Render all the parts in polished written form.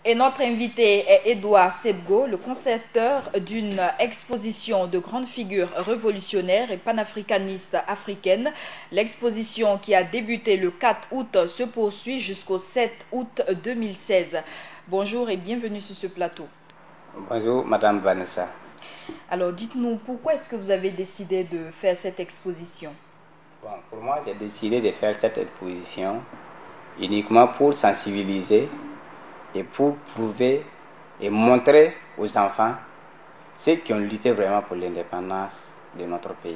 Et notre invité est Edouard Sebgo, le concepteur d'une exposition de grandes figures révolutionnaires et panafricanistes africaines. L'exposition qui a débuté le 4 août se poursuit jusqu'au 7 août 2016. Bonjour et bienvenue sur ce plateau. Bonjour Madame Vanessa. Alors dites-nous, pourquoi est-ce que vous avez décidé de faire cette exposition? Bon, pour moi, j'ai décidé de faire cette exposition uniquement pour sensibiliser et pour prouver et montrer aux enfants ceux qui ont lutté vraiment pour l'indépendance de notre pays.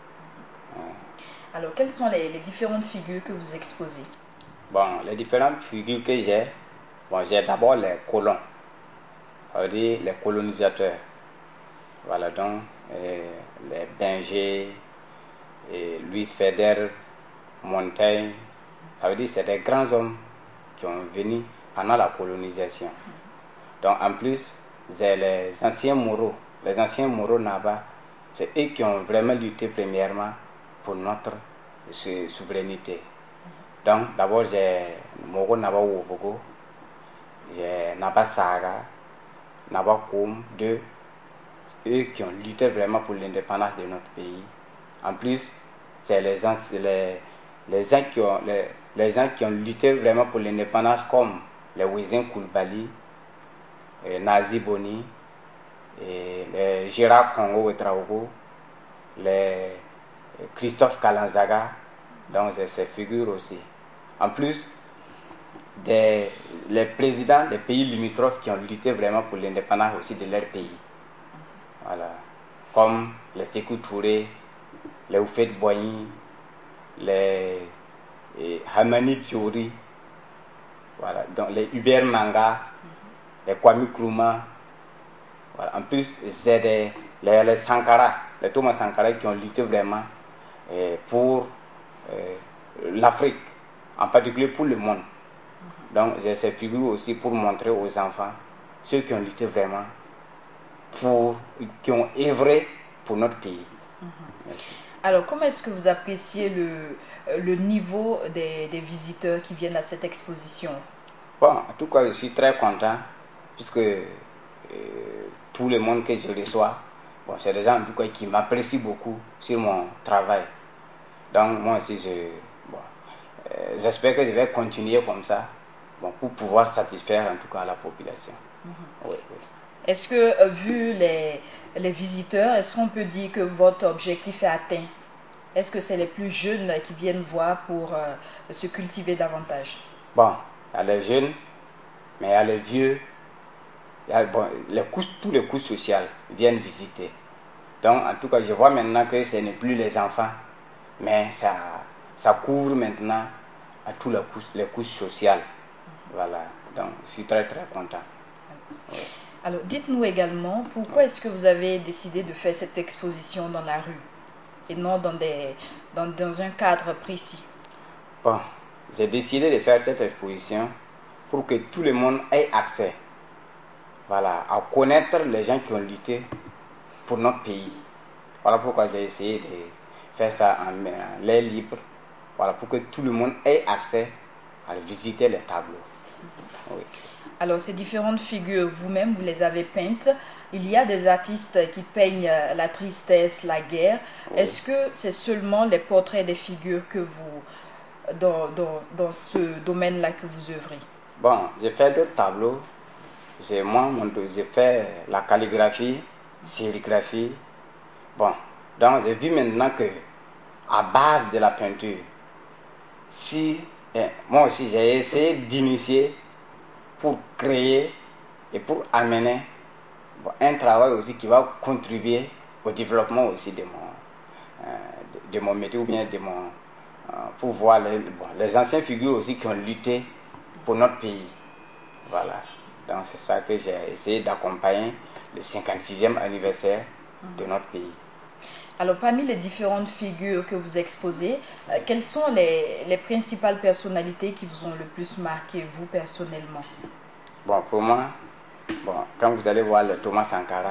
Alors quelles sont les différentes figures que vous exposez? Bon, les différentes figures que j'ai, j'ai d'abord les colons, ça veut dire les colonisateurs. Voilà donc les Benjé, et Louis Feder, Montaigne, ça veut dire que c'est des grands hommes qui ont venu pendant la colonisation. Donc en plus, c'est les anciens Moros. Les anciens Moros Naba, c'est eux qui ont vraiment lutté premièrement pour notre souveraineté. Donc d'abord j'ai Moro Naba Wobogo, j'ai Naba Saga, Naba Koum, deux, eux qui ont lutté vraiment pour l'indépendance de notre pays. En plus, c'est les gens qui ont lutté vraiment pour l'indépendance comme les Wezin Koulibaly, Nazi Boni, les Gérard Congo Ouedraogo, les Christophe Kalanzaga, donc ces figures aussi. En plus, les présidents des pays limitrophes qui ont lutté vraiment pour l'indépendance aussi de leur pays. Voilà. Comme les Sékou Touré, les Oufet Boigny, les Hamani Diori, voilà, donc les Hubert Manga, les Kwame Nkrumah. Voilà. En plus, c'est les Sankara, les Thomas Sankara qui ont lutté vraiment pour l'Afrique, en particulier pour le monde. Donc, j'ai ces figures aussi pour montrer aux enfants ceux qui ont lutté vraiment, qui ont œuvré pour notre pays. Merci. Alors, comment est-ce que vous appréciez le niveau des visiteurs qui viennent à cette exposition? Bon, en tout cas, je suis très content puisque tout le monde que je reçois, c'est des gens en tout cas, qui m'apprécient beaucoup sur mon travail. Donc, moi aussi, j'espère que je vais continuer comme ça pour pouvoir satisfaire en tout cas la population. Oui, oui. Est-ce que, vu les visiteurs, est-ce qu'on peut dire que votre objectif est atteint? Est-ce que c'est les plus jeunes qui viennent voir pour se cultiver davantage? Bon, il y a les jeunes, mais il y a les vieux, tous les couches sociales viennent visiter. Donc, en tout cas, je vois maintenant que ce n'est plus les enfants, mais ça couvre maintenant à toutes les couches sociales. Voilà, donc je suis très très content. Oui. Alors, dites-nous également, pourquoi est-ce que vous avez décidé de faire cette exposition dans la rue et non dans un cadre précis? Bon, j'ai décidé de faire cette exposition pour que tout le monde ait accès, voilà, à connaître les gens qui ont lutté pour notre pays. Voilà pourquoi j'ai essayé de faire ça en l'air libre, voilà, pour que tout le monde ait accès à visiter les tableaux. Oui. Alors, ces différentes figures, vous-même, vous les avez peintes. Il y a des artistes qui peignent la tristesse, la guerre. Oui. Est-ce que c'est seulement les portraits des figures que vous, dans ce domaine-là que vous œuvrez? Bon, j'ai fait d'autres tableaux. J'ai fait la calligraphie, sérigraphie. Bon, donc j'ai vu maintenant que à base de la peinture, moi aussi j'ai essayé d'initier pour créer et pour amener un travail aussi qui va contribuer au développement aussi de mon métier ou bien pour voir les anciennes figures aussi qui ont lutté pour notre pays. Voilà, donc c'est ça que j'ai essayé d'accompagner le 56e anniversaire de notre pays. Alors, parmi les différentes figures que vous exposez, quelles sont les principales personnalités qui vous ont le plus marqué, vous personnellement? Bon, pour moi, quand vous allez voir les Thomas Sankara,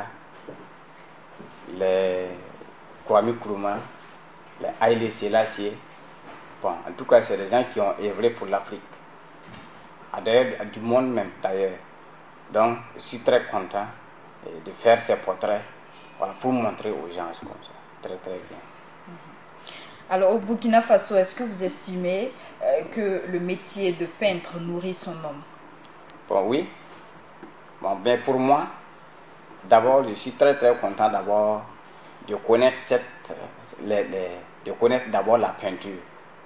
les Kwame Nkrumah, les Haïlé Sélassié, en tout cas, c'est des gens qui ont œuvré pour l'Afrique, d'ailleurs, du monde même d'ailleurs. Donc, je suis très content de faire ces portraits, voilà, pour montrer aux gens comme ça. Très, très bien. Alors, au Burkina Faso, est-ce que vous estimez que le métier de peintre nourrit son homme? Bon, oui. Bon, ben pour moi, d'abord, je suis très, très content d'abord de connaître de connaître d'abord la peinture.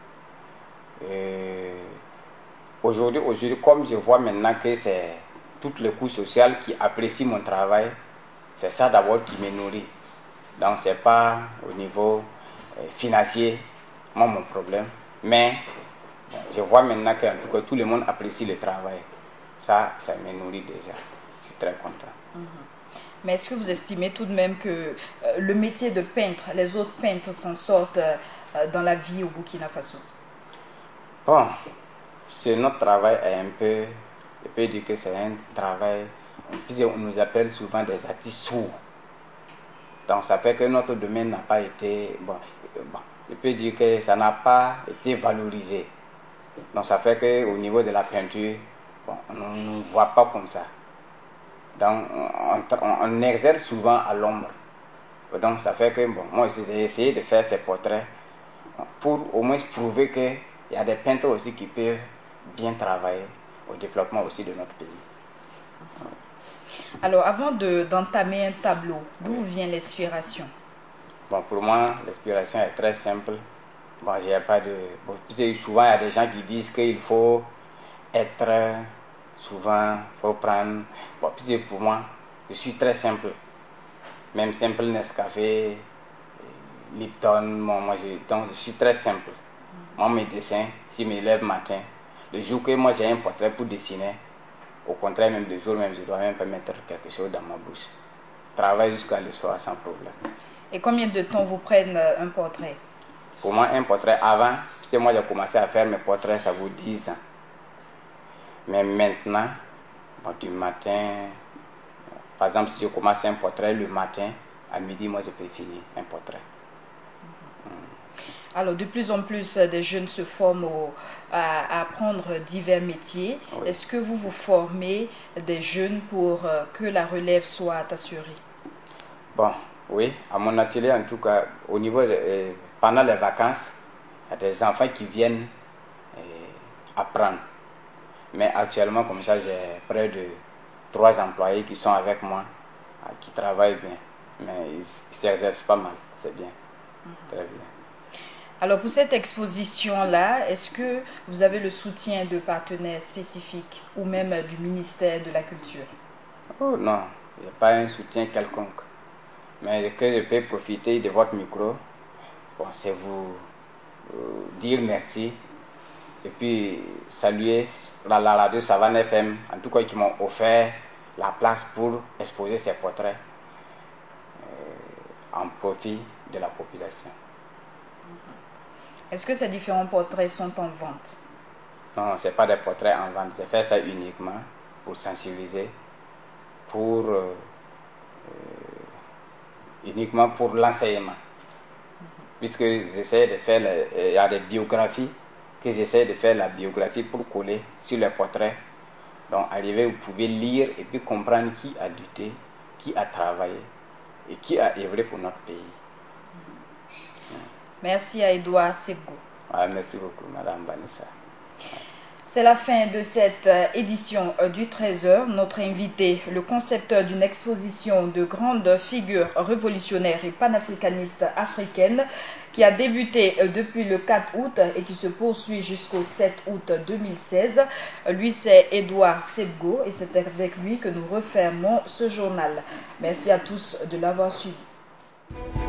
Aujourd'hui, comme je vois maintenant que c'est toutes les couches sociales qui apprécient mon travail, c'est ça d'abord qui me nourrit. Donc, ce n'est pas au niveau financier, moi, mon problème. Mais bon, je vois maintenant qu'en tout cas, tout le monde apprécie le travail. Ça me nourrit déjà. Je suis très content. Mais est-ce que vous estimez tout de même que le métier de peintre, les autres peintres s'en sortent dans la vie au Burkina Faso? Bon, notre travail est un peu, je peux dire que c'est un travail, on nous appelle souvent des artistes sourds. Donc ça fait que notre domaine n'a pas été, je peux dire que ça n'a pas été valorisé. Donc ça fait qu'au niveau de la peinture, bon, on ne nous voit pas comme ça. Donc on exerce souvent à l'ombre. Donc ça fait que moi j'ai essayé de faire ces portraits pour au moins prouver qu'il y a des peintres aussi qui peuvent bien travailler au développement aussi de notre pays. Alors, avant d'entamer un tableau, d'où vient l'inspiration? Bon, pour moi, l'inspiration est très simple. Bon, j'ai pas de. Bon, souvent, il y a des gens qui disent qu'il faut être. Souvent, il faut prendre. Bon, puis pour moi, je suis très simple. Même simple Nescafé, Lipton, donc je suis très simple. Moi, mes dessins, si je me lève matin, le jour que moi j'ai un portrait pour dessiner, au contraire, même le jour même, je dois même pas mettre quelque chose dans ma bouche. Je travaille jusqu'à le soir sans problème. Et combien de temps vous prennent un portrait? Pour moi, un portrait avant, puisque moi j'ai commencé à faire mes portraits, ça vaut 10 ans. Mais maintenant, du matin, par exemple, si je commence un portrait le matin, à midi, moi je peux finir un portrait. Alors, de plus en plus, des jeunes se forment à apprendre divers métiers. Oui. Est-ce que vous vous formez des jeunes pour que la relève soit assurée? Bon, oui, à mon atelier, en tout cas, au niveau pendant les vacances, il y a des enfants qui viennent apprendre. Mais actuellement, comme ça, j'ai près de 3 employés qui sont avec moi, qui travaillent bien. Mais ils s'exercent pas mal, c'est bien, très bien. Alors, pour cette exposition-là, est-ce que vous avez le soutien de partenaires spécifiques ou même du ministère de la Culture? Oh non, je n'ai pas un soutien quelconque. Mais que je peux profiter de votre micro, bon, c'est vous dire merci et puis saluer la radio Savane FM, en tout cas qui m'ont offert la place pour exposer ces portraits en profit de la population. Est-ce que ces différents portraits sont en vente? Non, ce n'est pas des portraits en vente, j'ai fait ça uniquement pour sensibiliser, uniquement pour l'enseignement. Puisque j'essaie de faire, il y a des biographies, que j'essaie de faire la biographie pour coller sur les portraits. Donc, arriver, vous pouvez lire et puis comprendre qui a lutté, qui a travaillé et qui a œuvré pour notre pays. Merci à Edouard Sebgo. Merci beaucoup, Madame Vanessa. C'est la fin de cette édition du Trésor. Notre invité, le concepteur d'une exposition de grandes figures révolutionnaires et panafricanistes africaines qui a débuté depuis le 4 août et qui se poursuit jusqu'au 7 août 2016. Lui, c'est Edouard Sebgo et c'est avec lui que nous refermons ce journal. Merci à tous de l'avoir suivi.